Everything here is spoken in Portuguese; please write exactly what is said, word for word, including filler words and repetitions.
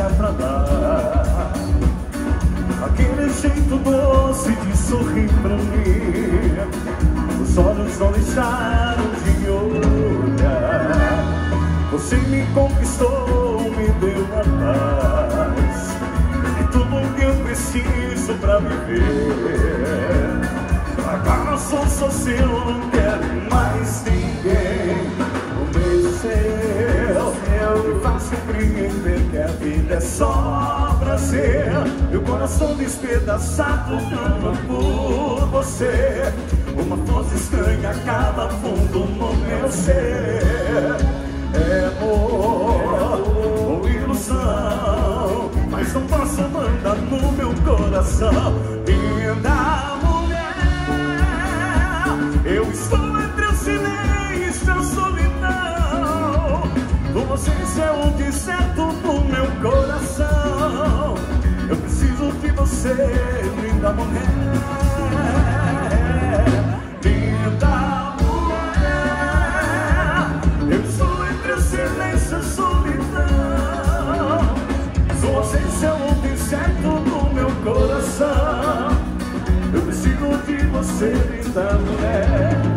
pra dar aquele jeito doce de sorrir pra mim. Os olhos não deixaram de olhar. Você me conquistou, me deu a paz e tudo que eu preciso pra viver. Agora sou só seu, não quero mais ninguém. Um beijo seu, eu me faço compreender que a vida é só prazer. Meu coração despedaçado clama por você. Uma força estranha acaba fundo no meu ser. É amor ou ilusão, mas não posso mandar no meu coração. Linda mulher, eu estou entre o silêncio e a solidão. Você é o deserto do meu coração. Eu preciso de você, linda mulher. Linda mulher, eu estou entre o silêncio e a solidão. Você é o deserto do meu coração. Eu preciso de você, linda mulher.